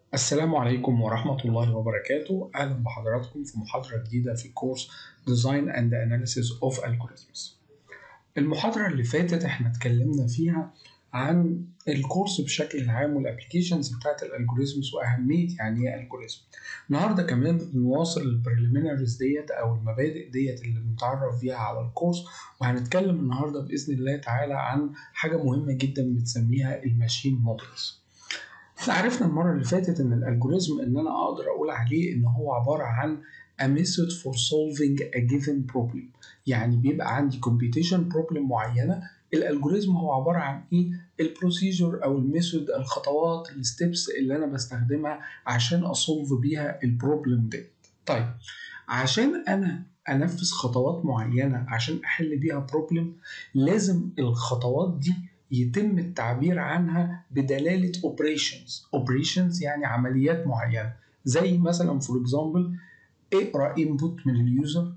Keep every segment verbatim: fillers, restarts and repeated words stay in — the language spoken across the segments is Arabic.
السلام عليكم ورحمة الله وبركاته. أهلا بحضراتكم في محاضرة جديدة في كورس Design and Analysis of Algorithms. المحاضرة اللي فاتت احنا اتكلمنا فيها عن الكورس بشكل عام والابليكيشنز بتاعت الالجوريزمز واهمية يعني ايه الجوريزم. النهارده كمان بنواصل البريليميناريز ديت او المبادئ ديت اللي بنتعرف بيها على الكورس، وهنتكلم النهارده باذن الله تعالى عن حاجة مهمة جدا بنسميها الماشين مودلز. احنا عرفنا المرة اللي فاتت ان الالجوريزم ان انا اقدر اقول عليه ان هو عبارة عن a method for solving a given problem، يعني بيبقى عندي computation problem معينة. الالجوريزم هو عبارة عن ايه؟ البروسيجر او الميثود، الخطوات الستبس اللي انا بستخدمها عشان اصولف بيها البروبلم دي. طيب عشان انا انفذ خطوات معينة عشان احل بيها بروبلم، لازم الخطوات دي يتم التعبير عنها بدلالة operations. operations يعني عمليات معينة، زي مثلا for example اقرأ input من اليوزر،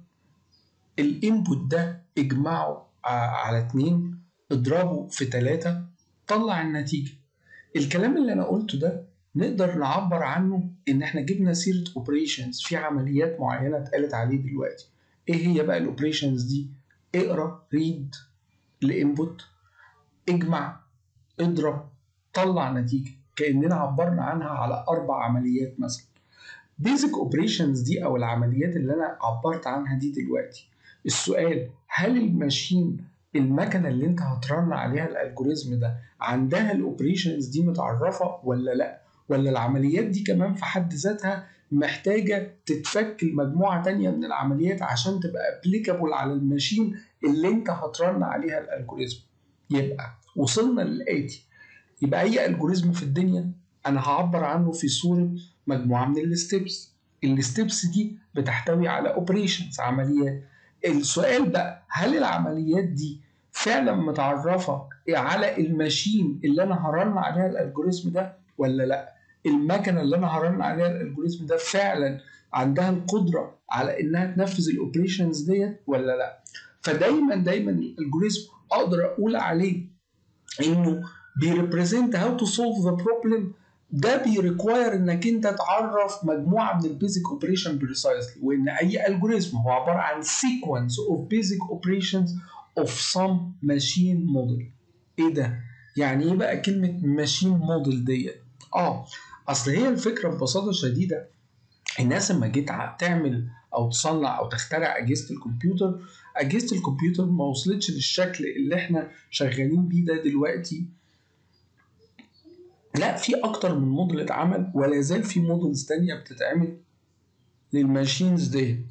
الانبوت ده اجمعه على اتنين، اضربه في تلاتة، طلع النتيجة. الكلام اللي انا قلته ده نقدر نعبر عنه ان احنا جبنا سيرة operations في عمليات معينة اتقالت عليه دلوقتي. ايه هي بقى الاوبريشنز دي؟ اقرأ read الانبوت، اجمع، اضرب، طلع نتيجة. كأننا عبرنا عنها على أربع عمليات مثلا. بيزك اوبريشنز دي أو العمليات اللي أنا عبرت عنها دي دلوقتي، السؤال هل الماشين المكنة اللي أنت هترن عليها الألجوريزم ده عندها الأوبريشنز دي متعرفة ولا لأ؟ ولا العمليات دي كمان في حد ذاتها محتاجة تتفك لمجموعة تانية من العمليات عشان تبقى ابليكابل على الماشين اللي أنت هترن عليها الألجوريزم؟ يبقى وصلنا للآتي. يبقى أي ألجوريزم في الدنيا أنا هعبر عنه في صورة مجموعة من الستبس. الستبس دي بتحتوي على اوبريشنز، عمليات. السؤال بقى هل العمليات دي فعلا متعرفة على الماشين اللي أنا هرن عليها الألجوريزم ده ولا لأ؟ المكنة اللي أنا هرن عليها الألجوريزم ده فعلا عندها القدرة على إنها تنفذ الأوبريشنز ديت ولا لأ؟ فدايما دايما الألجوريزم أقدر أقول عليه انه بيريبريزنت هاو تو سولف ذا بروبلم. ده بيريكواير انك انت تعرف مجموعه من البيزك اوبريشن بريسايزلي، وان اي الجوريزم هو عباره عن سيكونس اوف بيزك اوبريشنز اوف سم ماشين موديل. ايه ده؟ يعني ايه بقى كلمه ماشين موديل ديت؟ اه اصل هي الفكره ببساطه شديده، الناس لما جيت تعمل او تصنع او تخترع اجهزه الكمبيوتر، اجهزه الكمبيوتر ما وصلتش للشكل اللي احنا شغالين بيه ده دلوقتي. لا، في اكتر من موديل اتعمل ولا زال في موديلز تانية بتتعمل للماشينز دي.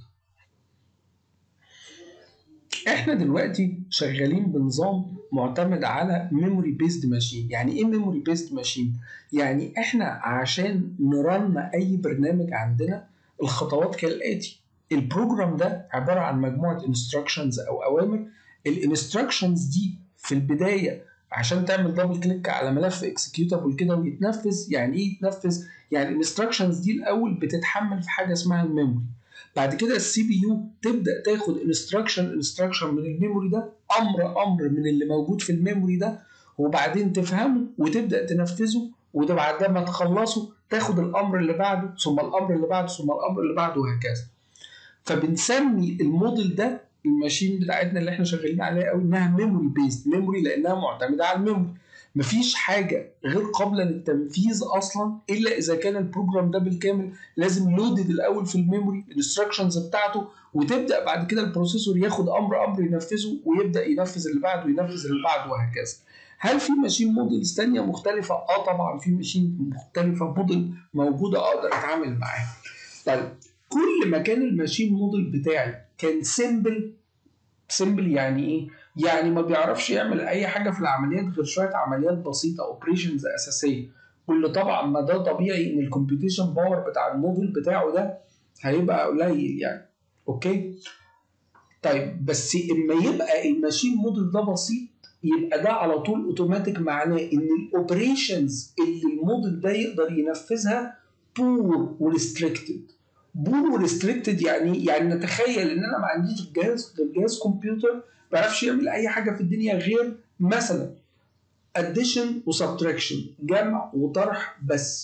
احنا دلوقتي شغالين بنظام معتمد على ميموري بيزد ماشين. يعني ايه ميموري بيزد ماشين؟ يعني احنا عشان نرن اي برنامج عندنا الخطوات كالاتي. البروجرام ده عباره عن مجموعه انستراكشنز او اوامر. الانستراكشنز دي في البدايه عشان تعمل دبل كليك على ملف اكسكيوتابل كده ويتنفذ. يعني ايه يتنفذ؟ يعني الانستراكشنز دي الاول بتتحمل في حاجه اسمها الميموري. بعد كده السي بي يو تبدا تاخد انستراكشن انستراكشن من الميموري ده، امر امر من اللي موجود في الميموري ده، وبعدين تفهمه وتبدا تنفذه، وده بعد ما تخلصه تاخد الامر اللي بعده ثم الامر اللي بعده ثم الامر اللي بعده وهكذا. فبنسمي الموديل ده الماشين بتاعتنا اللي احنا شغالين عليها قوي انها ميموري بيست. ميموري لانها معتمده على الميموري. مفيش حاجه غير قابله للتنفيذ اصلا الا اذا كان البروجرام ده بالكامل لازم لودد الاول في الميموري الانستراكشنز بتاعته، وتبدا بعد كده البروسيسور ياخد امر امر ينفذه ويبدا ينفذ اللي بعده وينفذ اللي بعده وهكذا. هل في ماشين موديلز ثانيه مختلفه؟ اه طبعا في ماشين مختلفه موديل موجوده اقدر اتعامل معاها. طيب كل ما كان الماشين موديل بتاعي كان سيمبل. سيمبل يعني ايه؟ يعني ما بيعرفش يعمل اي حاجه في العمليات غير شويه عمليات بسيطه، اوبريشنز اساسيه. واللي طبعا ما ده طبيعي ان الكمبيوتيشن باور بتاع الموديل بتاعه ده هيبقى قليل يعني. اوكي؟ طيب بس اما يبقى الماشين موديل ده بسيط، يبقى ده على طول اوتوماتيك معناه ان الاوبريشنز اللي الموديل ده يقدر ينفذها بور وريستريكتد. بور وريستريكتد يعني يعني نتخيل ان انا ما عنديش جهاز غير جهاز كمبيوتر ما بيعرفش يعمل اي حاجه في الدنيا غير مثلا addition وسبتراكشن، جمع وطرح بس.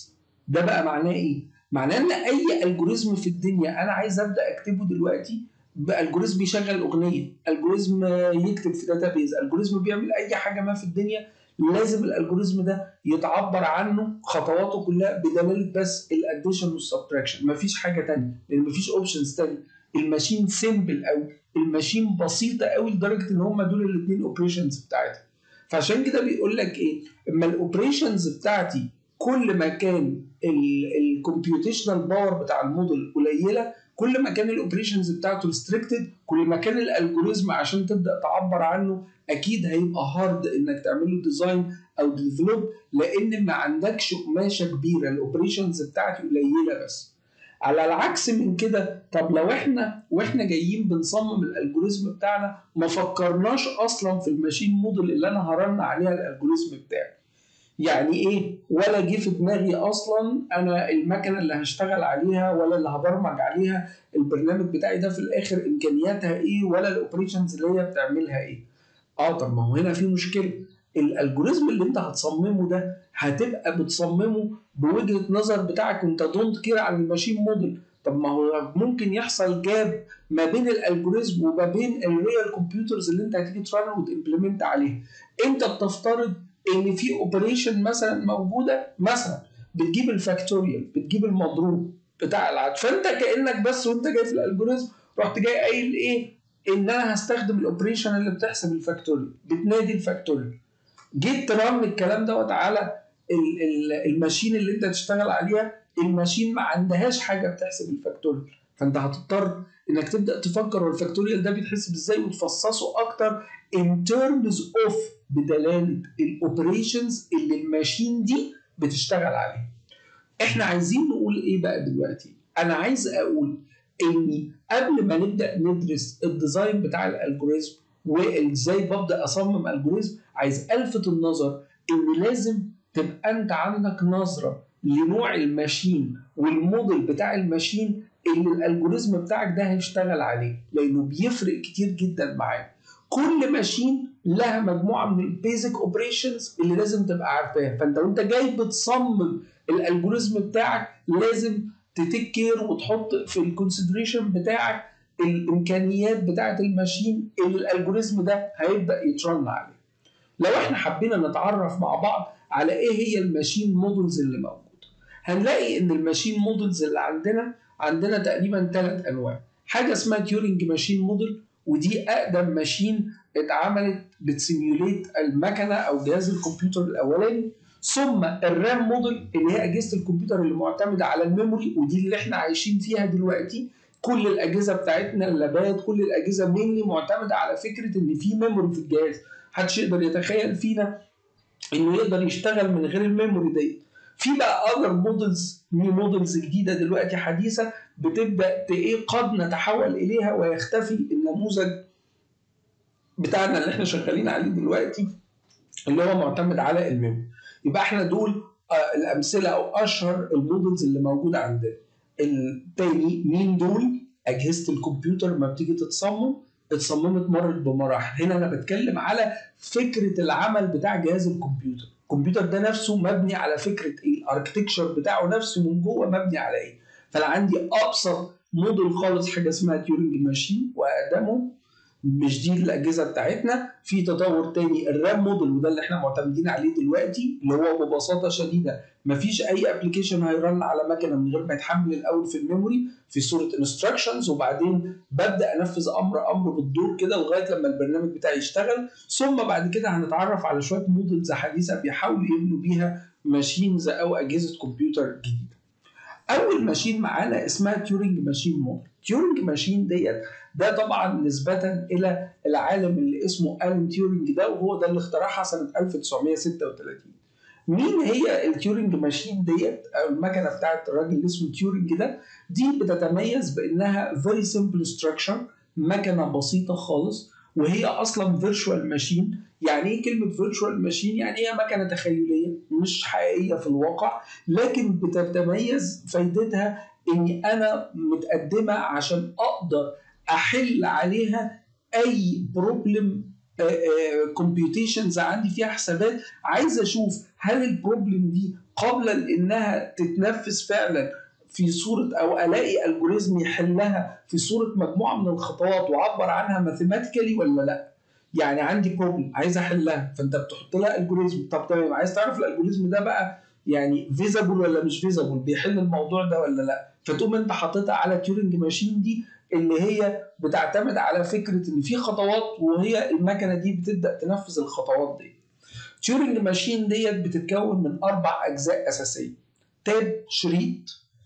ده بقى معناه ايه؟ معناه ان اي الجوريزم في الدنيا انا عايز ابدا اكتبه دلوقتي، الجوريزم يشغل اغنيه، الجوريزم يكتب في داتابيز، الجوريزم بيعمل اي حاجه ما في الدنيا، لازم الالجوريزم ده يتعبر عنه خطواته كلها بدلاله بس الاديشن والسبتراكشن، مفيش حاجه ثانيه، لان مفيش اوبشنز ثانيه. الماشين سيمبل قوي، الماشين بسيطه قوي لدرجه ان هم دول الاثنين اوبريشنز بتاعتها. فعشان كده بيقول لك ايه؟ اما الاوبريشنز بتاعتي كل ما كان الكمبيوتيشنال باور بتاع الموديل قليله، كل ما كان الاوبريشنز بتاعته ريستريكتد، كل ما كان الالجوريزم عشان تبدا تعبر عنه اكيد هيبقى هارد انك تعمل له ديزاين او ديفلوب، لان ما عندكش قماشه كبيره، الاوبريشنز بتاعتي قليله بس. على العكس من كده، طب لو احنا واحنا جايين بنصمم الالجوريزم بتاعنا ما فكرناش اصلا في الماشين موديل اللي انا هرن عليها الالجوريزم بتاعي، يعني ايه؟ ولا جه في دماغي اصلا انا المكنه اللي هشتغل عليها ولا اللي هبرمج عليها البرنامج بتاعي ده في الاخر امكانياتها ايه، ولا الاوبريشنز اللي هي بتعملها ايه. اه طب ما هو هنا في مشكله، الالجوريزم اللي انت هتصممه ده هتبقى بتصممه بوجهه نظر بتاعك وانت دونت كير عن الماشين موديل. طب ما هو ممكن يحصل جاب ما بين الالجوريزم وما بين الريال كمبيوترز اللي انت هتيجي ترن وتمبلمنت عليها. انت بتفترض ان في اوبريشن مثلا موجوده، مثلا بتجيب الفاكتوريال، بتجيب المضروب بتاع العدد، فانت كانك بس وانت جاي في الالجوريزم رحت جاي قايل ايه؟ ان انا هستخدم الاوبريشن اللي بتحسب الفاكتوريال، بتنادي الفاكتوريال، جيت ترن الكلام دوت على الماشين اللي انت تشتغل عليها، الماشين ما عندهاش حاجه بتحسب الفاكتوريال، فانت هتضطر انك تبدا تفكر هو الفاكتوريال ده بيتحسب ازاي وتفصصه اكتر in terms of بدلاله الاوبريشنز اللي الماشين دي بتشتغل عليها. احنا عايزين نقول ايه بقى دلوقتي؟ انا عايز اقول اني قبل ما نبدا ندرس الديزاين بتاع الالجوريزم وازاي ببدا اصمم الجوريزم، عايز الفت النظر ان لازم تبقى انت عندك نظره لنوع الماشين والموديل بتاع الماشين اللي الالجوريزم بتاعك ده هيشتغل عليه، لانه بيفرق كتير جدا معاك. كل ماشين لها مجموعه من البيزك اوبريشنز اللي لازم تبقى عارفاها، فانت وانت جاي بتصمم الالجوريزم بتاعك لازم تتكر وتحط في الكونسيدريشن بتاعك الامكانيات بتاعه الماشين اللي الالجوريزم ده هيبدا يترن عليه. لو احنا حبينا نتعرف مع بعض على ايه هي الماشين مودلز اللي موجوده، هنلاقي ان الماشين مودلز اللي عندنا عندنا تقريبا ثلاث انواع. حاجه اسمها تيورينج ماشين موديل، ودي اقدم ماشين اتعملت بتسيميوليت المكنه او جهاز الكمبيوتر الاولاني. ثم الرام موديل اللي هي اجهزه الكمبيوتر اللي معتمده على الميموري، ودي اللي احنا عايشين فيها دلوقتي. كل الاجهزه بتاعتنا، اللابات، كل الاجهزه مينلي معتمده على فكره ان في ميموري في الجهاز. محدش يقدر يتخيل فينا انه يقدر يشتغل من غير الميموري دي. في بقى اذر مودلز، نيو مودلز جديده دلوقتي حديثه بتبدا ايه قد نتحول اليها ويختفي النموذج بتاعنا اللي احنا شغالين عليه دلوقتي اللي هو معتمد على الميموري. يبقى احنا دول آه الامثله او اشهر المودلز اللي موجوده عندنا. التاني مين دول؟ اجهزه الكمبيوتر ما بتيجي تتصمم اتصممت مرت بمراحل. هنا انا بتكلم على فكره العمل بتاع جهاز الكمبيوتر. الكمبيوتر ده نفسه مبني على فكره ايه؟ الاركتكشر بتاعه نفسه من جوه مبني على ايه؟ فانا عندي ابسط موديل خالص حاجه اسمها تيورينج ماشين، واقدمه مش دي الاجهزه بتاعتنا. في تطور تاني الرام موديل، وده اللي احنا معتمدين عليه دلوقتي، اللي هو ببساطه شديده مفيش اي ابلكيشن هيرن على مكنه من غير ما يتحمل الاول في الميموري في صوره انستراكشنز، وبعدين ببدا انفذ امر امر بالدور كده لغايه لما البرنامج بتاعي يشتغل. ثم بعد كده هنتعرف على شويه موديلز حديثه بيحاولوا يبنوا بيها ماشينز او اجهزه كمبيوتر جديده. اول ماشين معانا اسمها تيورينج ماشين موديل. تيورينج ماشين ديت ده طبعا نسبه الى العالم اللي اسمه الين تيورينج ده، وهو ده اللي اخترعها سنه ألف وتسعمية وستة وتلاتين. مين هي التيورينج ماشين ديت او المكنه بتاعت الراجل اللي اسمه تيورينج ده؟ دي بتتميز بانها فيري سمبل ستراكشر، مكنه بسيطه خالص، وهي اصلا فيرتشوال ماشين. يعني ايه كلمه فيرتشوال ماشين؟ يعني هي مكنه تخيليه مش حقيقيه في الواقع، لكن بتتميز فايدتها اني انا متقدمه عشان اقدر احل عليها اي بروبلم كومبيوتيشنز عندي فيها حسابات. عايز اشوف هل البروبلم دي قابله لانها تتنفذ فعلا في صوره، او الاقي الجوريزم يحلها في صوره مجموعه من الخطوات واعبر عنها ماثيماتيكالي ولا لا. يعني عندي بروبلم عايز احلها، فانت بتحط لها الجوريزم. طب تمام، عايز تعرف الالجوريزم ده بقى يعني فيزابل ولا مش فيزابل، بيحل الموضوع ده ولا لا، فتقوم انت حاططها على تيورنج ماشين دي اللي هي بتعتمد على فكره ان في خطوات، وهي المكنه دي بتبدا تنفذ الخطوات دي. تيورنج ماشين ديت بتتكون من اربع اجزاء اساسيه: تاب، شريط،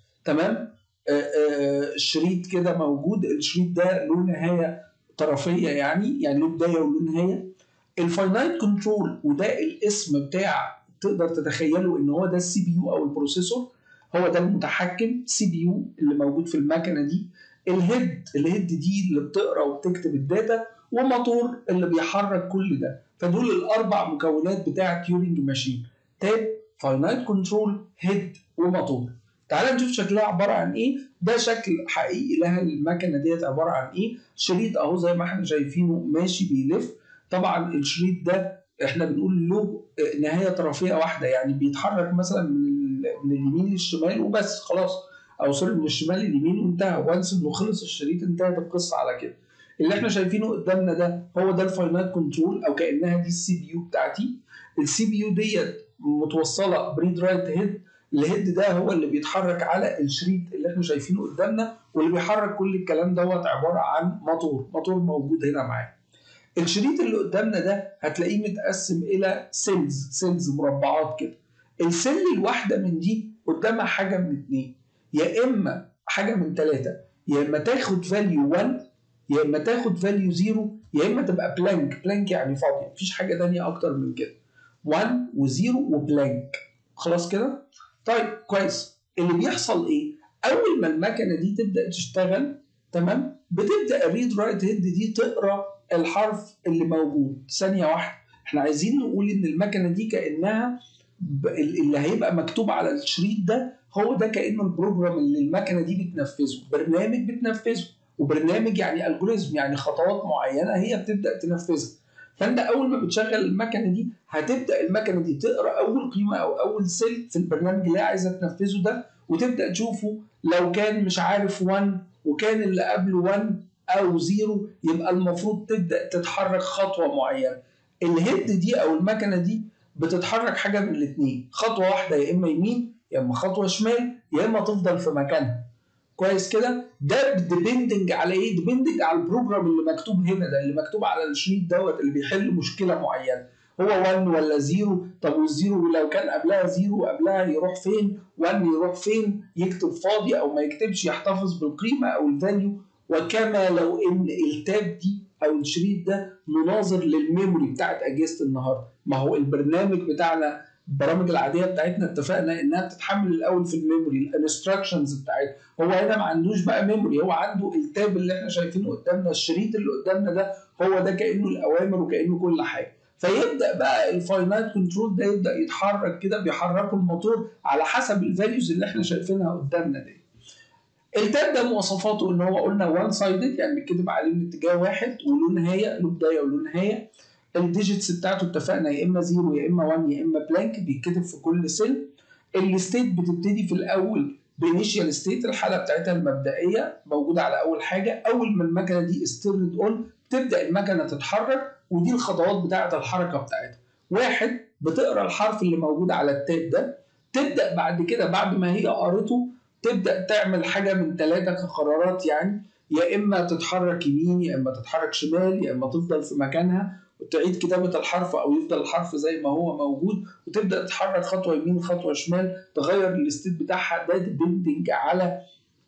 تمام، آه آه شريط كده موجود، الشريط ده له نهايه طرفيه، يعني يعني له بدايه وله نهايه. الفاينايت كنترول، وده الاسم بتاع تقدر تتخيله ان هو ده السي بي يو او البروسيسور، هو ده المتحكم، سي بي يو اللي موجود في المكنه دي. الهيد، الهيد دي اللي بتقرا وبتكتب الداتا، وموتور اللي بيحرك كل ده. فدول الاربع مكونات بتاع تيورنج ماشين: تاب، فاينايت كنترول، هيد، وموتور. تعال نشوف شكلها عباره عن ايه. ده شكل حقيقي لها المكنه ديت عباره عن ايه. شريط اهو زي ما احنا شايفينه ماشي بيلف. طبعا الشريط ده احنا بنقول له نهايه طرفيه واحده، يعني بيتحرك مثلا من من اليمين للشمال وبس خلاص، او سوري من الشمال لليمين وانتهى، وانس انه خلص الشريط انتهت القصه على كده. اللي احنا شايفينه قدامنا ده هو ده الفاينايت كنترول، او كانها دي السي بي يو بتاعتي. السي بي يو ديت متوصله بريد رايت هيد. الهيد ده هو اللي بيتحرك على الشريط اللي احنا شايفينه قدامنا، واللي بيحرك كل الكلام دوت عباره عن موتور، موتور موجود هنا معانا. الشريط اللي قدامنا ده هتلاقيه متقسم الى سيلز، سيلز مربعات كده. السيل الواحده من دي قدامها حاجه من اتنين، يا اما حاجه من ثلاثه، يا اما تاخد فاليو واحد، يا اما تاخد فاليو صفر، يا اما تبقى بلانك. بلانك يعني فاضيه، مفيش حاجه ثانيه اكتر من كده. واحد و0 وبلانك، خلاص كده. طيب كويس. اللي بيحصل ايه؟ اول ما المكنه دي تبدا تشتغل، تمام، بتبدا الريد رايت هيد دي تقرا الحرف اللي موجود. ثانيه واحده، احنا عايزين نقول ان المكنه دي كانها اللي هيبقى مكتوب على الشريط ده هو ده كانه البروجرام اللي المكنه دي بتنفذه، برنامج بتنفذه. وبرنامج يعني الجوريزم، يعني خطوات معينه هي بتبدا تنفذها. فانت اول ما بتشغل المكنه دي هتبدا المكنه دي تقرا اول قيمه او اول سيل في البرنامج اللي هي عايزه تنفذه ده، وتبدا تشوفه. لو كان مش عارف واحد وكان اللي قبله واحد او صفر، يبقى المفروض تبدا تتحرك خطوه معينه. الهيد دي او المكنه دي بتتحرك حاجه من الاثنين: خطوه واحده يا اما يمين، يا اما خطوه شمال، يا اما تفضل في مكانها. كويس كده. ده ديبندنج على ايه؟ ديبندنج على البروجرام اللي مكتوب هنا، ده اللي مكتوب على الشريط دوت اللي بيحل مشكله معينه. هو واحد ولا صفر؟ طب والزيرو لو كان قبلها صفر وقبلها يروح فين؟ واحد يروح فين؟ يكتب فاضي او ما يكتبش، يحتفظ بالقيمه او الفاليو. وكما لو ان التاب دي او الشريط ده مناظر للميموري بتاعت اجهزه النهارده. ما هو البرنامج بتاعنا، البرامج العاديه بتاعتنا اتفقنا انها بتتحمل الاول في الميموري الانستراكشنز بتاعتها. هو هنا ما عندوش بقى ميموري، هو عنده التاب اللي احنا شايفينه قدامنا، الشريط اللي قدامنا ده هو ده كانه الاوامر وكانه كل حاجه. فيبدا بقى الفاينايت كنترول ده يبدا يتحرك كده، بيحركوا الموتور على حسب الفاليوز اللي احنا شايفينها قدامنا دي. التاب ده مواصفاته ان هو قلنا وان سايدد، يعني بيتكتب عليه من اتجاه واحد، وله نهايه، له بدايه وله نهايه. الديجيتس بتاعته اتفقنا يا اما صفر يا اما واحد يا اما بلانك، بيتكتب في كل سيل. الستيت بتبتدي في الاول بانيشال ستيت، الحاله بتاعتها المبدئيه موجوده على اول حاجه. اول ما المكنه دي استيرد اون تبدا المكنه تتحرك، ودي الخطوات بتاعه الحركه بتاعتها. واحد، بتقرا الحرف اللي موجود على التاب ده. تبدا بعد كده بعد ما هي قرته تبدا تعمل حاجه من ثلاثه كقرارات، يعني يا اما تتحرك يمين، يا اما تتحرك شمال، يا اما تفضل في مكانها وتعيد كتابه الحرف، او يفضل الحرف زي ما هو موجود وتبدا تتحرك خطوه يمين خطوه شمال، تغير الستيت بتاعها. ده ديبندنج على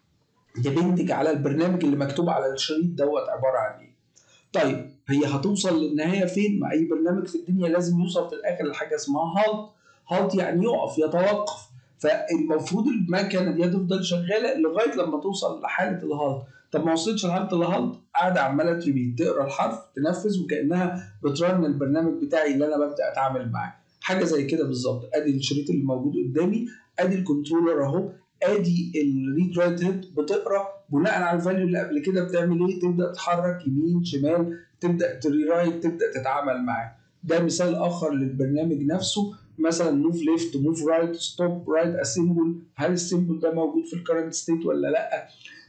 ديبندنج على البرنامج اللي مكتوب على الشريط دوت عباره عن ايه. طيب هي هتوصل للنهايه فين؟ ما اي برنامج في الدنيا لازم يوصل في الاخر لحاجه اسمها هالت. هالت يعني يقف، يتوقف. فالمفروض المكنه دي هتفضل شغاله لغايه لما توصل لحاله الهالت. طب ما وصلتش لحاله الهالت، قاعده عماله تريبيت، تقرا الحرف، تنفذ، وكانها بترن البرنامج بتاعي اللي انا ببدا اتعامل معاه. حاجه زي كده بالظبط. ادي الشريط اللي موجود قدامي، ادي الكنترولر اهو، ادي الريد رايت هيد بتقرا بناء على الفاليو اللي قبل كده بتعمل ايه؟ تبدا تتحرك يمين شمال، تبدا تريرايت، تبدا تتعامل معاه. ده مثال اخر للبرنامج نفسه مثلا موف ليفت، موف رايت، ستوب رايت اسيمبل، هل السيمبل ده موجود في الكرنت ستيت ولا لا.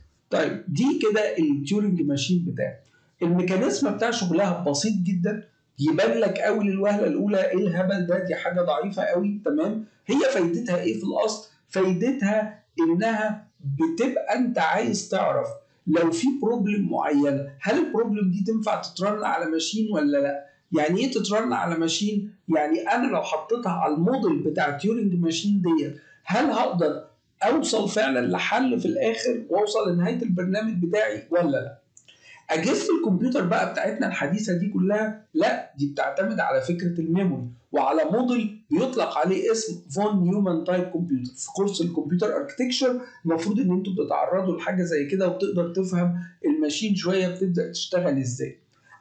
طيب دي كده التيورنج ماشين بتاعي. الميكانيزم بتاع شغلها بسيط جدا، يبان لك قوي للوهله الاولى ايه الهبل ده، دي حاجه ضعيفه قوي. تمام، هي فايدتها ايه في الاصل؟ فايدتها انها بتبقى انت عايز تعرف لو في بروبلم معينه، هل البروبلم دي تنفع تترن على ماشين ولا لا. يعني ايه تترن على ماشين؟ يعني انا لو حطيتها على الموديل بتاع تيورنج ماشين ديت، هل هقدر اوصل فعلا لحل في الاخر واوصل لنهايه البرنامج بتاعي ولا لا. اجهزه الكمبيوتر بقى بتاعتنا الحديثه دي كلها لا، دي بتعتمد على فكره الميموري وعلى موديل بيطلق عليه اسم فون نيومان تايب كمبيوتر. في كورس الكمبيوتر اركتكتشر المفروض ان انتوا بتتعرضوا لحاجه زي كده وتقدر تفهم الماشين شويه بتبدا تشتغل ازاي.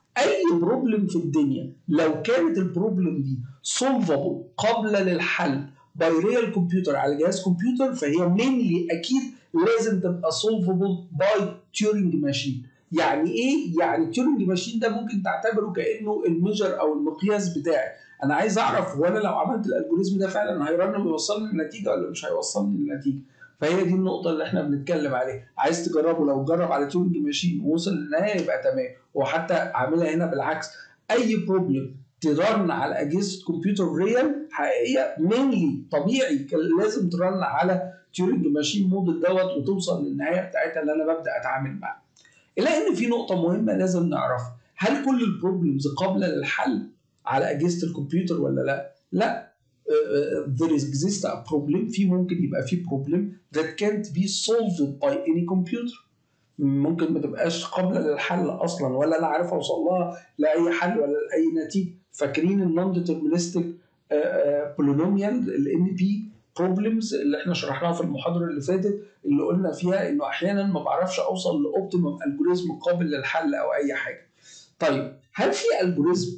اي بروبلم في الدنيا لو كانت البروبلم دي سولفبل قابله للحل باي ريال كمبيوتر على جهاز كمبيوتر، فهي مينلي اكيد لازم تبقى سولفبل باي تيورنج ماشين. يعني ايه؟ يعني التيورنج ماشين ده ممكن تعتبره كانه الميجر او المقياس بتاعي. انا عايز اعرف وانا لو عملت الالجوريزم ده فعلا هيرن ويوصلني للنتيجه ولا مش هيوصلني للنتيجه. فهي دي النقطه اللي احنا بنتكلم عليها. عايز تجربه، لو جرب على تيورنج ماشين ووصل للنهايه يبقى تمام. وحتى عاملها هنا بالعكس، اي بروبلم ترن على اجهزه كمبيوتر ريال حقيقيه مينلي طبيعي كان لازم ترن على تيورنج ماشين موديل دوت وتوصل للنهايه بتاعتها اللي انا ببدا اتعامل معاها. الا ان في نقطه مهمه لازم نعرفها، هل كل البروبلمز قابله للحل على اجهزه الكمبيوتر ولا لا؟ لا. Uh, there exists a problem، في ممكن يبقى في problem that can't be solved by any computer. ممكن ما تبقاش قابله للحل اصلا ولا انا عارف اوصل لها لاي حل ولا لاي نتيجه. فاكرين النون ديترمينستيك بولينوميال الان بي بروبلمز اللي احنا شرحناها في المحاضره اللي فاتت، اللي قلنا فيها انه احيانا ما بعرفش اوصل لاوبتيمم الجوريزم قابل للحل او اي حاجه. طيب هل في الجوريزم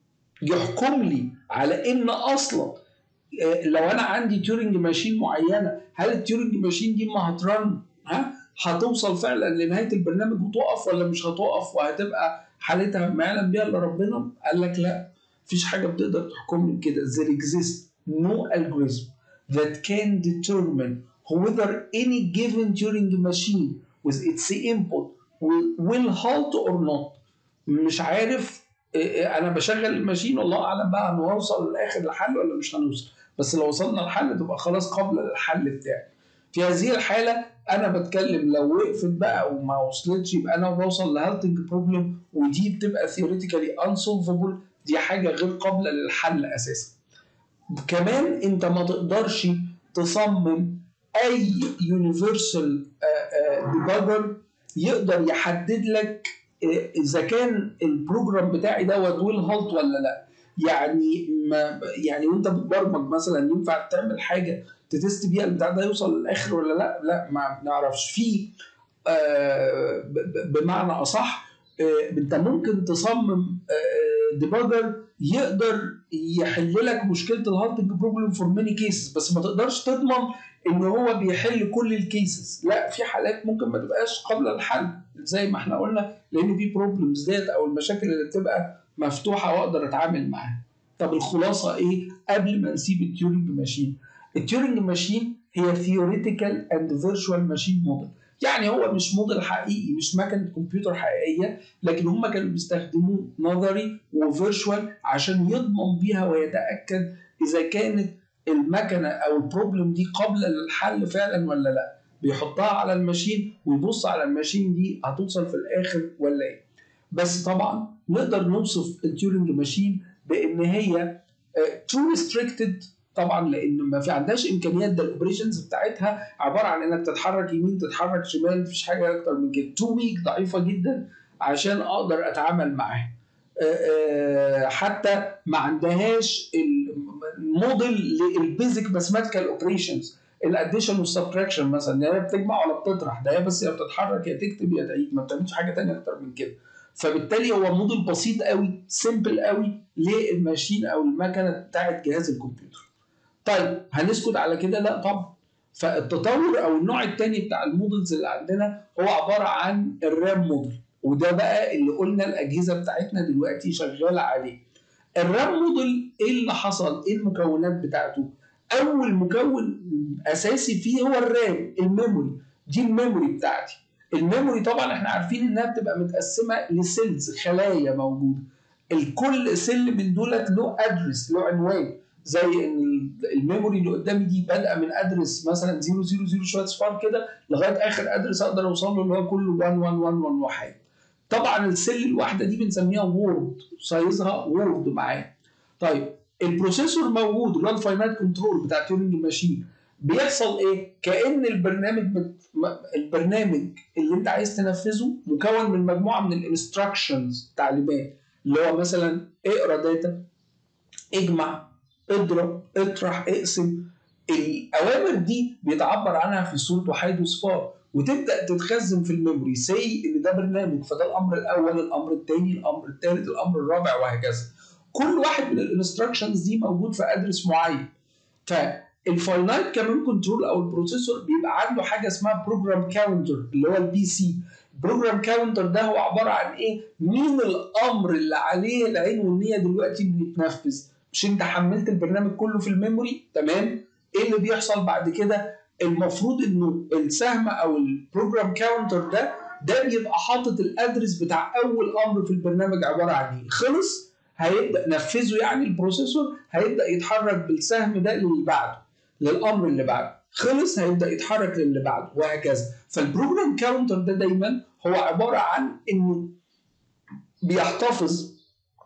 يحكم لي على ان اصلا لو انا عندي تيورنج ماشين معينه، هل التيورنج ماشين دي ما هترن ها هتوصل فعلا لنهايه البرنامج وتقف ولا مش هتقف وهتبقى حالتها ما يعلم بيها الا ربنا؟ قال لك لا، مفيش حاجه بتقدر تحكم لي كده. there exists no algorithm that can determine whether any given Turing machine with its input will, will halt or not. مش عارف، انا بشغل الماشين والله اعلم بقى هنوصل للاخر لحل ولا مش هنوصل، بس لو وصلنا لحل تبقى خلاص قابله للحل بتاعي. في هذه الحاله انا بتكلم لو وقفت بقى وما وصلتش يبقى انا بوصل لهالتنج بروبلم، ودي بتبقى ثيوريتيكالي انسولفبل، دي حاجه غير قابله للحل اساسا. كمان انت ما تقدرش تصمم اي يونيفرسال ديباجر يقدر يحدد لك اذا كان البروجرام بتاعي دوت ويل هالت ولا لا. يعني ما يعني وانت بتبرمج مثلا ينفع تعمل حاجه تتست بيها البتاع ده يوصل للاخر ولا لا؟ لا ما نعرفش فيه. آه بمعنى اصح آه انت ممكن تصمم آه ديباجر يقدر يحل لك مشكله الهالتنج بروبلم فور ماني كيسز، بس ما تقدرش تضمن ان هو بيحل كل الكيسز. لا، في حالات ممكن ما تبقاش قابله للحل زي ما احنا قلنا، لان في بروبلمز ديت او المشاكل اللي بتبقى مفتوحه واقدر اتعامل معاها. طب الخلاصه ايه قبل ما نسيب التيورنج ماشين؟ التيورنج ماشين هي ثيوريتيكال اند فيرتشوال ماشين موديل. يعني هو مش موديل حقيقي، مش مكنه كمبيوتر حقيقيه، لكن هم كانوا بيستخدموه نظري وفيرتشوال عشان يضمن بيها ويتاكد اذا كانت المكنه او البروبلم دي قابله للحل فعلا ولا لا. بيحطها على الماشين ويبص على الماشين دي هتوصل في الاخر ولا ايه. بس طبعا نقدر نوصف التيورنج ماشين بان هي تو ريستريكتد طبعا، لان ما في عندهاش امكانيات. ده الاوبريشنز بتاعتها عباره عن انك تتحرك يمين تتحرك شمال، مفيش حاجه اكتر من كده. تو ويك ضعيفه جدا عشان اقدر اتعامل معاها. حتى ما عندهاش الموديل للبيزك ماثيماتيكال اوبريشنز، الاديشن والسبتراكشن مثلا، يا بتجمع ولا بتطرح، ده هي بس يا بتتحرك يا تكتب يا تعيد، ما بتعملش حاجه ثانيه اكتر من كده. فبالتالي هو موديل بسيط قوي، سيمبل قوي للماشين او المكنه بتاعت جهاز الكمبيوتر. طيب هنسكت على كده؟ لا طبعا. فالتطور او النوع الثاني بتاع المودلز اللي عندنا هو عباره عن الرام موديل، وده بقى اللي قلنا الاجهزه بتاعتنا دلوقتي شغاله عليه. الرام موديل ايه اللي حصل؟ ايه المكونات بتاعته؟ اول مكون اساسي فيه هو الرام، الميموري. دي الميموري بتاعتي. الميموري طبعا احنا عارفين انها بتبقى متقسمه لسيلز، خلايا موجوده. الكل سيل من دولت له ادرس، له عنوان. زي ان الميموري اللي قدامي دي بادئه من ادرس مثلا صفر صفر صفر شويه صفار كده لغايه اخر ادرس اقدر اوصل له اللي هو كله واحد واحد واحد واحد واحد. طبعا السيل الواحده دي بنسميها وورد، سايزها وورد معايا. طيب البروسيسور موجود اللي هو الفاينايت كنترول بتاع تيورينج ماشين. بيحصل ايه؟ كأن البرنامج بت... البرنامج اللي انت عايز تنفذه مكون من مجموعه من الانستراكشنز، تعليمات، اللي هو مثلا اقرا داتا، اجمع، اضرب، اطرح، اقسم. الاوامر دي بيتعبر عنها في صوره وحيد وصفار، وتبدا تتخزن في الميموري. سي ان ده برنامج، فده الامر الاول، الامر الثاني، الامر الثالث، الامر الرابع، وهكذا. كل واحد من الانستراكشنز دي موجود في ادرس معين. فالفاينايت كمان كنترول او البروسيسور بيبقى عنده حاجه اسمها بروجرام كاونتر اللي هو البي سي. بروجرام كاونتر ده هو عباره عن ايه؟ مين الامر اللي عليه العين والنيه دلوقتي بيتنفذ؟ مش انت حملت البرنامج كله في الميموري؟ تمام. ايه اللي بيحصل بعد كده؟ المفروض انه السهم او البروجرام كاونتر ده ده بيبقى حاطط الادرس بتاع اول امر في البرنامج عباره عن ايه. خلص هيبدا نفذه، يعني البروسيسور هيبدا يتحرك بالسهم ده للي بعده، للامر اللي بعده. خلص هيبدا يتحرك للي بعده، وهكذا. فالبروجرام كاونتر ده دايما هو عباره عن انه بيحتفظ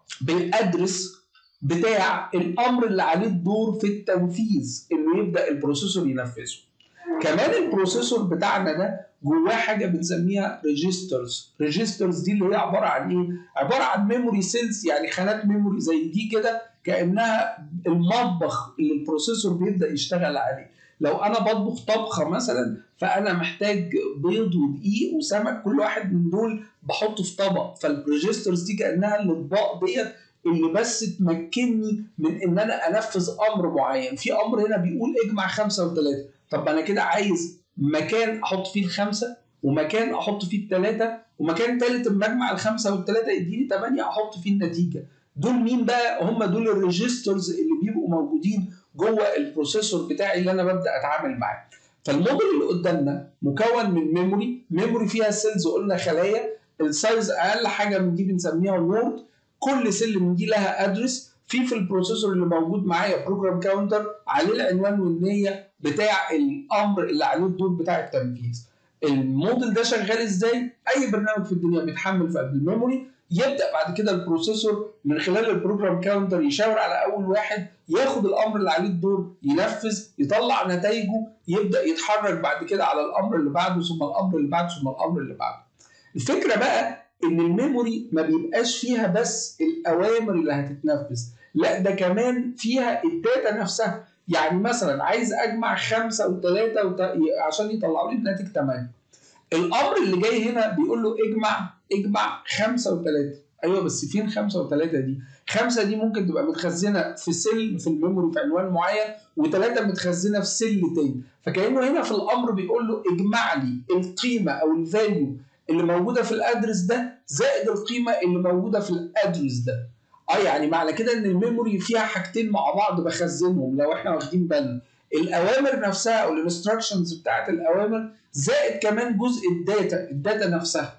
بالادرس بتاع الامر اللي عليه الدور في التنفيذ، انه يبدا البروسيسور ينفذه. كمان البروسيسور بتاعنا ده جواه حاجه بنسميها ريجسترز. ريجسترز دي اللي هي عباره عن ايه؟ عباره عن ميموري سيلز، يعني خانات ميموري زي دي كده، كانها المطبخ اللي البروسيسور بيبدا يشتغل عليه. لو انا بطبخ طبخه مثلا، فانا محتاج بيض ودقيق وسمك، كل واحد من دول بحطه في طبق. فالريجسترز دي كانها الاطباق ديت اللي بس تمكنني من ان انا انفذ امر معين. في امر هنا بيقول اجمع خمسه وثلاثه، طب انا كده عايز مكان احط فيه الخمسه، ومكان احط فيه الثلاثه، ومكان ثالث اما اجمع الخمسه والثلاثه يديني ثمانيه احط فيه النتيجه. دول مين بقى؟ هم دول الريجسترز اللي بيبقوا موجودين جوه البروسيسور بتاعي اللي انا ببدا اتعامل معاه. فالموديل اللي قدامنا مكون من ميموري، ميموري فيها سيلز، قلنا خلايا. السايز اقل حاجه من دي بنسميها وورد. كل سيل من دي لها ادرس. في في البروسيسور اللي موجود معايا بروجرام كاونتر عليه العنوان والنيه بتاع الامر اللي عليه الدور بتاع التنفيذ. الموديل ده شغال ازاي؟ اي برنامج في الدنيا بيتحمل في قلب الميموري، يبدا بعد كده البروسيسور من خلال البروجرام كاونتر يشاور على اول واحد، ياخد الامر اللي عليه الدور، ينفذ، يطلع نتائجه، يبدا يتحرك بعد كده على الامر اللي بعده، ثم الامر اللي بعده، ثم الامر اللي بعده. الفكره بقى ان الميموري ما بيبقاش فيها بس الاوامر اللي هتتنفذ، لا ده كمان فيها الداتا نفسها. يعني مثلا عايز اجمع خمسه وثلاثه وت... عشان يطلعوا لي الناتج ثمانيه. الامر اللي جاي هنا بيقول له اجمع اجمع خمسه وثلاثه. ايوه بس فين خمسه وثلاثه دي؟ خمسه دي ممكن تبقى متخزنه في سيل في الميموري في عنوان معين، وثلاثه متخزنه في سيل تاني. فكانه هنا في الامر بيقول له اجمع لي القيمه او الفاليو اللي موجوده في الادرس ده زائد القيمه اللي موجوده في الادرس ده. اه يعني معنى كده ان الميموري فيها حاجتين مع بعض بخزنهم لو احنا واخدين بالنا. الاوامر نفسها او الانستراكشنز بتاعت الاوامر، زائد كمان جزء الداتا، الداتا نفسها.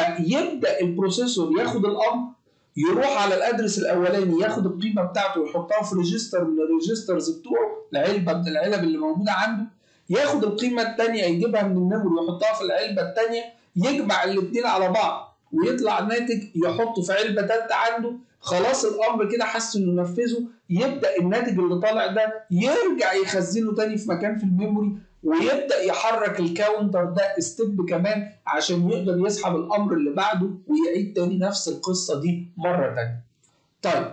فيبدا البروسيسور ياخد الامر، يروح على الادرس الاولاني ياخد القيمه بتاعته ويحطها في ريجستر من الريجسترز بتوعه، العلبه من العلب اللي موجوده عنده. ياخد القيمه الثانيه يجيبها من الميموري ويحطها في العلبه الثانيه، يجمع الاثنين على بعض ويطلع ناتج يحطه في علبه ثالثه عنده. خلاص الامر كده حس انه نفذه، يبدا الناتج اللي طالع ده يرجع يخزنه تاني في مكان في الميموري، ويبدا يحرك الكاونتر ده ستيب كمان عشان يقدر يسحب الامر اللي بعده ويعيد تاني نفس القصه دي مره تانيه. طيب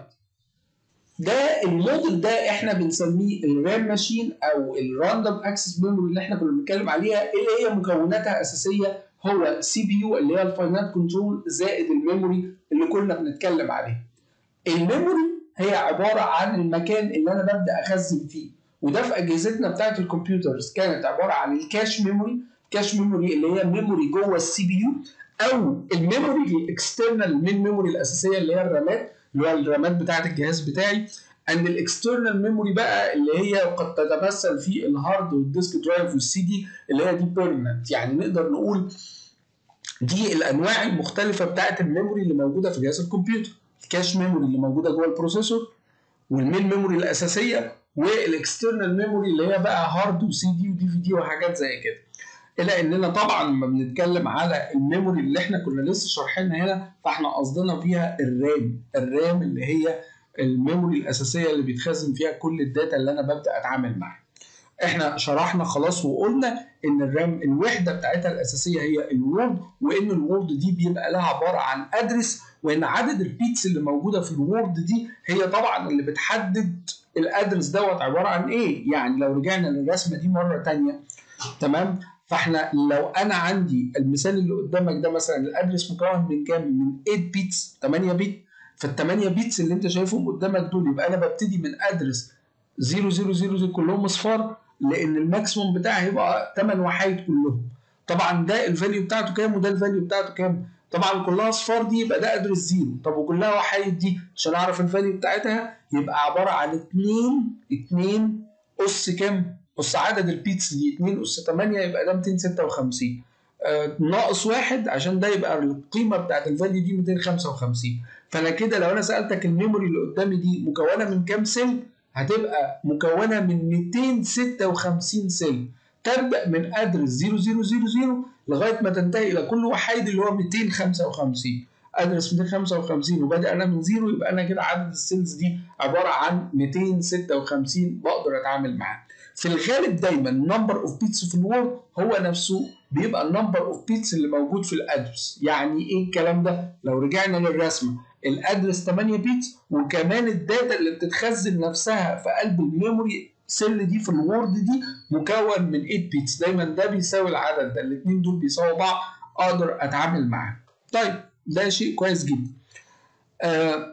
ده الموديل ده احنا بنسميه الرام ماشين او الراندوم اكسس ميموري اللي احنا كنا بنتكلم عليها، اللي هي مكوناتها اساسيه هو سي بي يو اللي هي الفاينايت كنترول زائد الميموري اللي كنا بنتكلم عليه. الميموري هي عباره عن المكان اللي انا ببدا اخزن فيه، وده في اجهزتنا بتاعت الكمبيوترز كانت عباره عن الكاش ميموري. الكاش ميموري اللي هي ميموري جوه السي بي يو، او الميموري الاكسترنال من الميموري الاساسيه اللي هي الرامات، اللي هو الرامات بتاعه الجهاز بتاعي. اند الاكسترنال ميموري بقى اللي هي قد تتمثل في الهارد والديسك درايف والسي دي اللي هي دي بيرمننت. يعني نقدر نقول دي الانواع المختلفه بتاعه الميموري اللي موجوده في جهاز الكمبيوتر. الكاش ميموري اللي موجوده جوه البروسيسور، والمين ميموري الاساسيه، والاكسترنال ميموري اللي هي بقى هارد وسي دي ودي في دي وحاجات زي كده. الا اننا طبعا لما بنتكلم على الميموري اللي احنا كنا لسه شارحينها هنا فاحنا قصدنا فيها الرام. الرام اللي هي الميموري الاساسيه اللي بيتخزن فيها كل الداتا اللي انا ببدا اتعامل معاها. احنا شرحنا خلاص وقلنا ان الرام الوحده بتاعتها الاساسيه هي الوورد، وان الوورد دي بيبقى لها عباره عن ادرس، وان عدد البيتس اللي موجوده في الوورد دي هي طبعا اللي بتحدد الادرس دوت عباره عن ايه. يعني لو رجعنا للرسمه دي مره ثانيه، تمام، فاحنا لو انا عندي المثال اللي قدامك ده مثلا الادرس مكون من كام؟ من ثمانية بيتس، ثمانية بيت. فال8 بيتس اللي انت شايفهم قدامك دول يبقى انا ببتدي من ادرس صفر صفر صفر صفر كلهم اصفار، لان الماكسيموم بتاعي هيبقى ثمانية وحيد كلهم. طبعا ده الفاليو بتاعته كام وده الفاليو بتاعته كام؟ طبعا كلها اصفار دي يبقى ده ادرس زيرو. طب وكلها وحيد دي عشان اعرف الفاليو بتاعتها يبقى عباره عن اتنين اتنين اس كام؟ اس عدد البيتس دي اتنين اس ثمانية يبقى ده مئتين وستة وخمسين. آه ناقص واحد عشان ده يبقى القيمه بتاعت الفاليو دي مئتين وخمسة وخمسين. فانا كده لو انا سالتك الميموري اللي قدامي دي مكونه من كام سيل؟ هتبقى مكونه من مئتين وستة وخمسين سيل، تبدا من ادرس صفر صفر صفر صفر لغايه ما تنتهي الى كل وحيد اللي هو مئتين وخمسة وخمسين. ادرس مئتين وخمسة وخمسين وبادئ انا من زيرو، يبقى انا كده عدد السيلز دي عباره عن مئتين وستة وخمسين بقدر اتعامل معاه. في الغالب دايما النمبر اوف بيتس في الوورد هو نفسه بيبقى النمبر اوف بيتس اللي موجود في الادرس. يعني ايه الكلام ده؟ لو رجعنا للرسمه الادرس ثمانية بيتس، وكمان الداتا اللي بتتخزن نفسها في قلب الميموري سيل دي في الوورد دي مكون من ثمانية بيتس. دايما ده بيساوي العدد ده، الاثنين دول بيساووا بعض، اقدر اتعامل معاه. طيب ده شيء كويس جدا. آه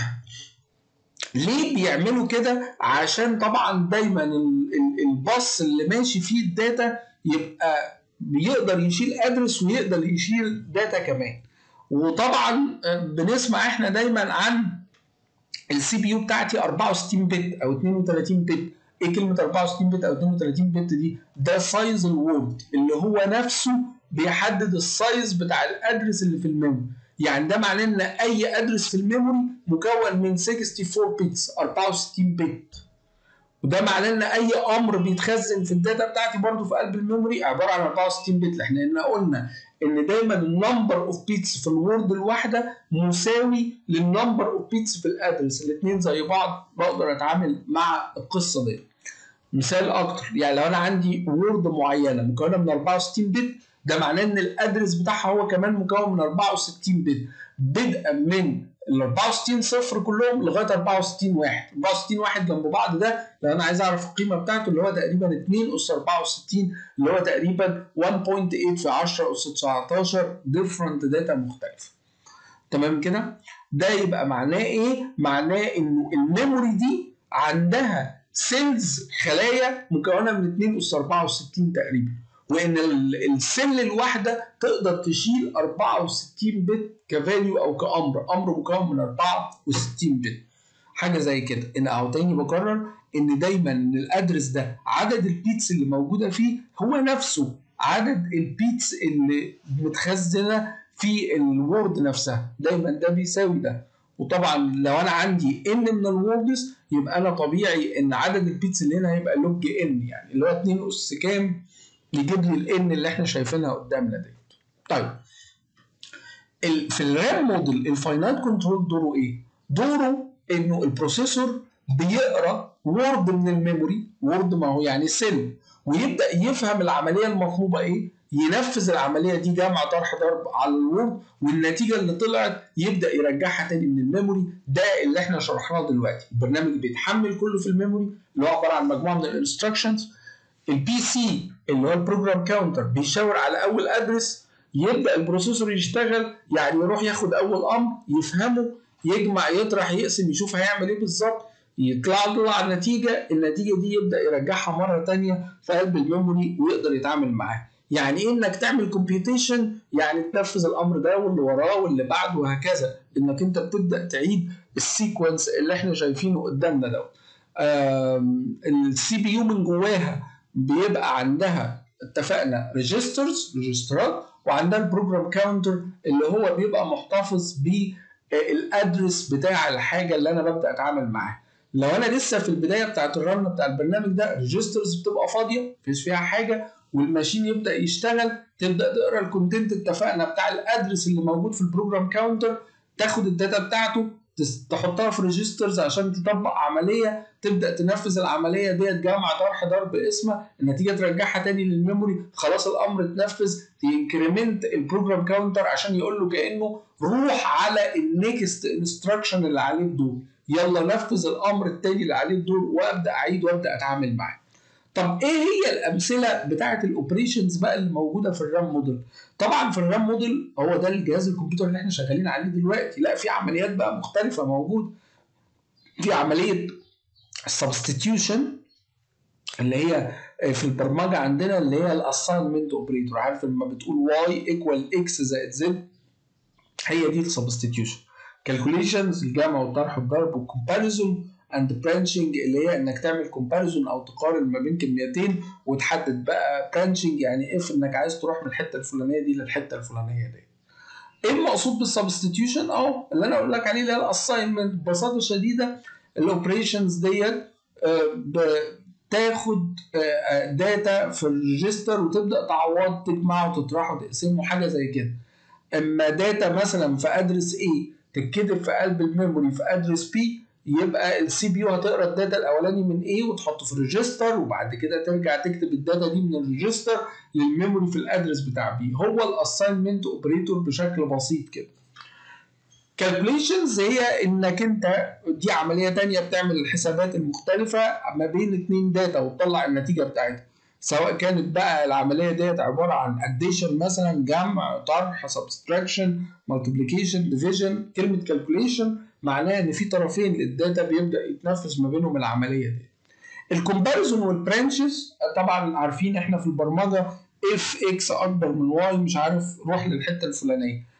ليه بيعملوا كده؟ عشان طبعا دايما الباص اللي ماشي فيه الداتا يبقى بيقدر يشيل ادرس ويقدر يشيل داتا كمان. وطبعا بنسمع احنا دايما عن السي بي يو بتاعتي أربعة وستين بت او اتنين وتلاتين بت. ايه كلمه أربعة وستين بت او اتنين وتلاتين بت دي؟ ده سايز الوورد اللي هو نفسه بيحدد السايز بتاع الادرس اللي في الميموري. يعني ده معناه ان اي ادرس في الميموري مكون من أربعة وستين بيتس، أربعة وستين بت. وده معناه ان اي امر بيتخزن في الداتا بتاعتي برضو في قلب الميموري عباره عن أربعة وستين بت. احنا قلنا ان دايما النمبر اوف بيتس في الوورد الواحده مساوي للنمبر اوف بيتس في الادرس، الاثنين زي بعض، بقدر اتعامل مع القصه دي. مثال اكتر، يعني لو انا عندي وورد معينه مكونه من أربعة وستين بت، ده معناه ان الادرس بتاعها هو كمان مكون من أربعة وستين بت، بدءا من ال أربعة وستين صفر كلهم لغايه أربعة وستين واحد. أربعة وستين واحد جنب بعض ده لو انا عايز اعرف القيمه بتاعته اللي هو تقريبا اتنين اس أربعة وستين، اللي هو تقريبا واحد فاصلة تمانية في عشرة اس تسعتاشر ديفرنت داتا مختلفه. تمام كده؟ ده يبقى معناه ايه؟ معناه انه الميموري دي عندها سيلز، خلايا مكونه من اتنين اس أربعة وستين تقريبا، وان السيل الواحده تقدر تشيل أربعة وستين بت كفاليو او كامر، امر مكون من أربعة وستين بت، حاجه زي كده. ان او تاني بكرر ان دايما ان الادرس ده عدد البيتس اللي موجوده فيه هو نفسه عدد البيتس اللي متخزنه في الوورد نفسها، دايما ده بيساوي ده. وطبعا لو انا عندي ان من الووردز يبقى انا طبيعي ان عدد البيتس اللي هنا هيبقى لوج ان، يعني اللي هو اتنين اس كام يجيب لي الان اللي احنا شايفينها قدامنا دي. طيب في الرام موديل الفاينايت كنترول دوره ايه؟ دوره انه البروسيسور بيقرا وورد من الميموري، وورد ما هو يعني سيل، ويبدا يفهم العمليه المطلوبه ايه، ينفذ العمليه دي جمع طرح ضرب على الوورد، والنتيجه اللي طلعت يبدا يرجعها تاني من الميموري. ده اللي احنا شرحناه دلوقتي. البرنامج بيتحمل كله في الميموري اللي هو عباره عن مجموعه من الانستراكشنز. البي سي اللي هو البروجرام كاونتر بيشاور على اول ادرس، يبدا البروسيسور يشتغل، يعني يروح ياخد اول امر يفهمه، يجمع يطرح يقسم يشوف هيعمل ايه بالظبط، يطلع له على النتيجه، النتيجه دي يبدا يرجعها مره ثانيه في قلب الميموري ويقدر يتعامل معاها. يعني ايه انك تعمل كومبيوتيشن؟ يعني تنفذ الامر ده واللي وراه واللي بعده وهكذا، انك انت بتبدا تعيد السيكونس اللي احنا شايفينه قدامنا ده. السي بي يو من جواها بيبقى عندها اتفقنا ريجسترز ريجسترات، وعندها البروجرام كاونتر اللي هو بيبقى محتفظ بالادرس بتاع الحاجه اللي انا ببدا اتعامل معاها. لو انا لسه في البدايه بتاعت الرن بتاع البرنامج ده، الريجسترز بتبقى فاضيه مفيش فيها حاجه، والماشين يبدا يشتغل، تبدا تقرا الكونتنت اتفقنا بتاع الادرس اللي موجود في البروجرام كاونتر، تاخد الداتا بتاعته تحطها في ريجسترز عشان تطبق عمليه، تبدا تنفذ العمليه ديت جمع طرح ضرب اسمه، النتيجه ترجعها تاني للميموري، خلاص الامر اتنفذ، تنكريمنت البروجرام كاونتر عشان يقول له كانه روح على النكست انستراكشن اللي عليه الدور، يلا نفذ الامر التاني اللي عليه الدور، وابدا اعيد وابدا اتعامل معاه. طب ايه هي الامثله بتاعه الاوبريشنز بقى اللي موجوده في الرام موديل؟ طبعا في الرام موديل هو ده الجهاز الكمبيوتر اللي احنا شغالين عليه دلوقتي، لا في عمليات بقى مختلفه موجوده. في عمليه السبستيتيوشن اللي هي في البرمجه عندنا اللي هي الاساينمنت اوبريتور، عارف لما بتقول واي ايكوال اكس زائد زد، هي دي السبستيتيوشن. كالكوليشنز الجمع والطرح والضرب، والكومباريزون اند برانشنج اللي هي انك تعمل كومباريزون او تقارن ما بين كميتين وتحدد بقى برانشنج، يعني اف انك عايز تروح من الحته الفلانيه دي للحته الفلانيه دي. ايه المقصود بالسبستيتيوشن؟ او اللي انا اقول لك عليه اللي هي الاساينمنت. ببساطه شديده الاوبريشنز ديت بتاخد داتا في الريجستر وتبدا تعوض تجمعه وتطرحه وتقسمه حاجه زي كده. اما داتا مثلا في ادرس A تتكتب في قلب الميموري في ادرس B، يبقى السي بي يو هتقرا الداتا الاولاني من A وتحطه في الريجستر، وبعد كده ترجع تكتب الداتا دي من الريجستر للميموري في الادرس بتاع B. هو الاساينمنت اوبريتور بشكل بسيط كده. كالكوليشنز هي انك انت دي عمليه ثانيه بتعمل الحسابات المختلفه ما بين اتنين داتا وتطلع النتيجه بتاعتها، سواء كانت بقى العمليه ديت عباره عن اديشن مثلا، جمع، طرح، سبستراكشن، مالتيبليكيشن، ديفيجن. كلمه كالكوليشن معناها ان في طرفين للداتا بيبدا يتنفذ ما بينهم العمليه دي. الكومباريزون والبرانشز طبعا عارفين احنا في البرمجه اف اكس اكبر من واي مش عارف روح للحته الفلانيه،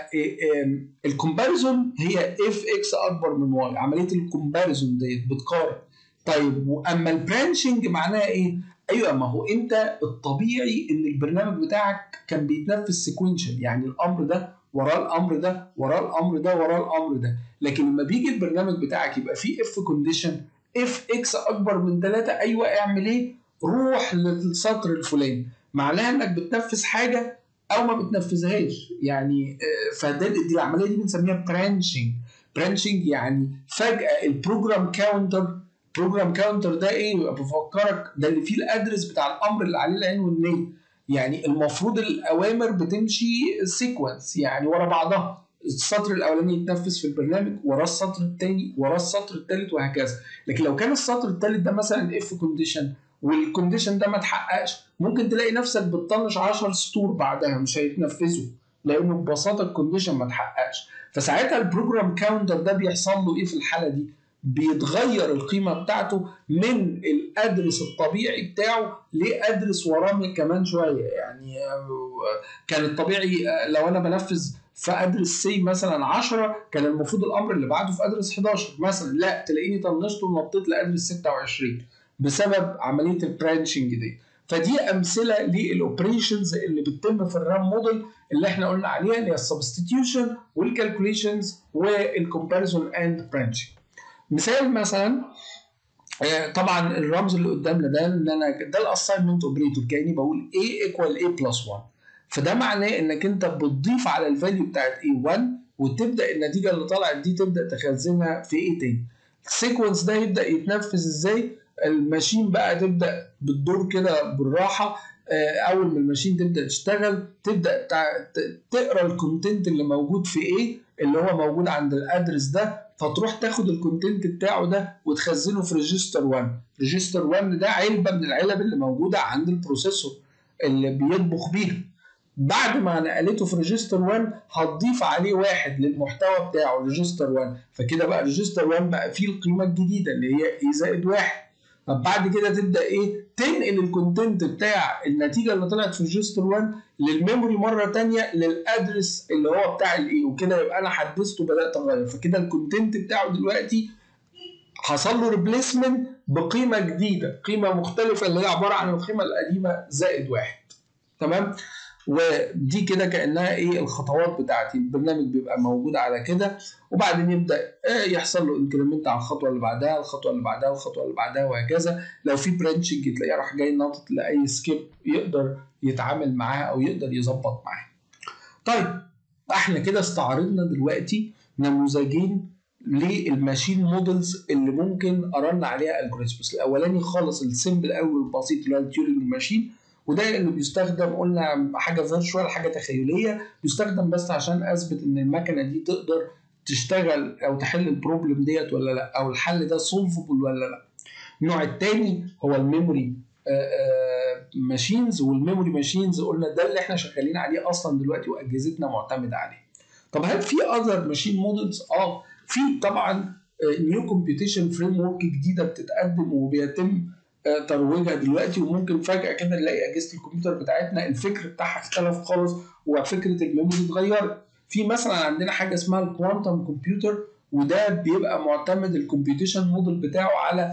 فالكومباريزون هي اف اكس اكبر من واي، عمليه الكومباريزون ديت بتقارن. طيب واما البرانشنج معناها ايه؟ ايوه ما هو انت الطبيعي ان البرنامج بتاعك كان بيتنفذ سيكوينشال، يعني الامر ده وراه الامر ده وراه الامر ده وراه الامر ده، لكن لما بيجي البرنامج بتاعك يبقى فيه اف كونديشن اف اكس اكبر من ثلاثة، ايوه اعمل ايه؟ روح للسطر الفلاني، معناها انك بتنفذ حاجه او ما بتنفذهاش، يعني فده دي العمليه دي بنسميها برانشنج. برانشنج يعني فجاه البروجرام كاونتر، بروجرام كاونتر ده ايه؟ بفكرك ده اللي فيه الادرس بتاع الامر اللي عليه العين والنيه، يعني المفروض الاوامر بتمشي سيكونس يعني ورا بعضها، السطر الاولاني يتنفذ في البرنامج وراه السطر الثاني وراه السطر الثالث وهكذا. لكن لو كان السطر الثالث ده مثلا اف كونديشن والكونديشن ده ما اتحققش، ممكن تلاقي نفسك بتطنش عشر سطور بعدها مش هيتنفذوا لانه ببساطه الكونديشن ما اتحققش. فساعتها البروجرام كاونتر ده بيحصل له ايه في الحاله دي؟ بيتغير القيمه بتاعته من الادرس الطبيعي بتاعه لادرس وراه كمان شويه. يعني كان الطبيعي لو انا بنفذ في ادرس سي مثلا عشرة، كان المفروض الامر اللي بعده في ادرس حداشر مثلا، لا تلاقيني طنشته ونطيت لادرس ستة وعشرين بسبب عمليه البرانشنج دي. فدي امثله للاوبريشنز اللي بتتم في الرام موديل اللي احنا قلنا عليها، اللي هي السبستيتيوشن والكالكوليشنز والكومباريزون اند برانشنج. مثال مثلا طبعا الرمز اللي قدامنا ده ان انا ده الاساينمنت اوبريتور، كاني بقول A ايكوال A بلس واحد، فده معناه انك انت بتضيف على الفاليو بتاعت A واحد وتبدا النتيجه اللي طلعت دي تبدا تخزنها في A تاني. السيكونس ده يبدا يتنفذ ازاي؟ الماشين بقى تبدا بتدور كده بالراحه، اول ما الماشين تبدا تشتغل تبدا تقرا الكونتنت اللي موجود في A اللي هو موجود عند الادرس ده، فتروح تاخد الكونتنت بتاعه ده وتخزنه في ريجستر واحد. ريجستر واحد ده علبه من العلب اللي موجوده عند البروسيسور اللي بيطبخ بيها. بعد ما نقلته في ريجستر واحد هتضيف عليه واحد للمحتوى بتاعه ريجستر واحد، فكده بقى ريجستر واحد بقى فيه القيمه الجديده اللي هي اي زائد واحد. طب بعد كده تبدا ايه؟ تنقل الكونتنت بتاع النتيجه اللي طلعت في ريجستر واحد للميموري مره ثانيه للادرس اللي هو بتاع الايه، وكده يبقى انا حدثته وبدات اغير. فكده الكونتنت بتاعه دلوقتي حصل له ريبليسمنت بقيمه جديده، قيمه مختلفه اللي هي عباره عن القيمه القديمه زائد واحد. تمام؟ ودي كده كانها ايه الخطوات بتاعتي. البرنامج بيبقى موجود على كده، وبعدين يبدا يحصل له انكريمنت على الخطوه اللي بعدها، الخطوه اللي بعدها، الخطوه اللي بعدها، وهكذا. لو في برانشنج تلاقيه راح جاي ناطط لاي سكيب يقدر يتعامل معاها او يقدر يظبط معاها. طيب احنا كده استعرضنا دلوقتي نموذجين للماشين مودلز اللي ممكن ارن عليها الجوريزمز. الاولاني خالص السيمبل قوي والبسيط اللي هو التيورينج ماشين، وده اللي بيستخدم قلنا حاجه فيرتشوال، حاجه تخيليه، بيستخدم بس عشان اثبت ان المكنه دي تقدر تشتغل او تحل البروبلم ديت ولا لا، او الحل ده سولفبل ولا لا. النوع الثاني هو الميموري ماشينز، والميموري ماشينز قلنا ده اللي احنا شغالين عليه اصلا دلوقتي واجهزتنا معتمده عليه. طب هل في اذر ماشين مودلز؟ اه في طبعا نيو كومبيوتيشن فريم ورك جديده بتتقدم وبيتم ترويجها دلوقتي، وممكن فجاه كده نلاقي اجهزه الكمبيوتر بتاعتنا الفكر بتاعها اختلف خالص وفكره الميموري اتغيرت. في مثلا عندنا حاجه اسمها الكوانتم كمبيوتر، وده بيبقى معتمد الكومبيوتيشن موديل بتاعه على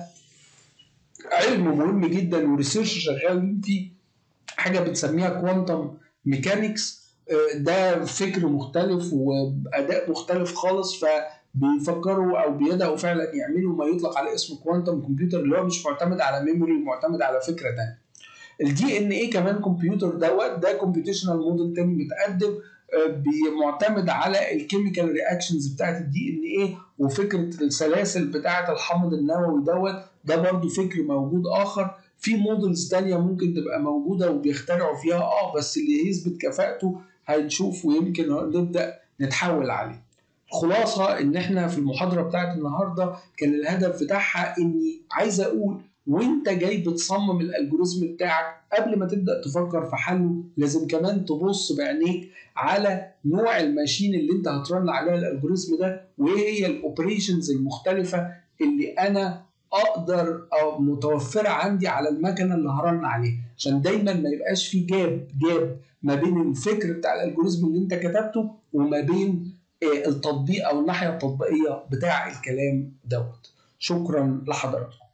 علم مهم جدا وريسيرش شغال فيه، حاجه بنسميها كوانتم ميكانكس. ده فكر مختلف واداء مختلف خالص، فبيفكروا او بيبداوا فعلا يعملوا ما يطلق على اسم كوانتم كمبيوتر، اللي هو مش معتمد على ميموري، معتمد على فكره ثانيه. الدي ان ايه كمان كمبيوتر دوت، ده كومبيوتيشنال موديل تاني متقدم، معتمد على الكيميكال رياكشنز بتاعت الدي ان ايه، وفكره السلاسل بتاعت الحمض النووي دوت، ده برضو فكر موجود اخر. في مودلز تانية ممكن تبقى موجوده وبيخترعوا فيها اه بس اللي يثبت كفاءته هنشوف، ويمكن نبدا نتحول عليه. خلاصه ان احنا في المحاضره بتاعت النهارده كان الهدف بتاعها اني عايز اقول وانت جاي بتصمم الالجوريزم بتاعك قبل ما تبدا تفكر في حله، لازم كمان تبص بعينيك على نوع الماشين اللي انت هترن عليها الالجوريزم ده، وايه هي الاوبريشنز المختلفه اللي انا اقدر او متوفره عندي على المكنه اللي هرن عليها، عشان دايما ما يبقاش في جاب جاب ما بين الفكر بتاع الالجوريزم اللي انت كتبته وما بين التطبيق او الناحيه التطبيقيه بتاع الكلام دوت. شكرا لحضراتكم.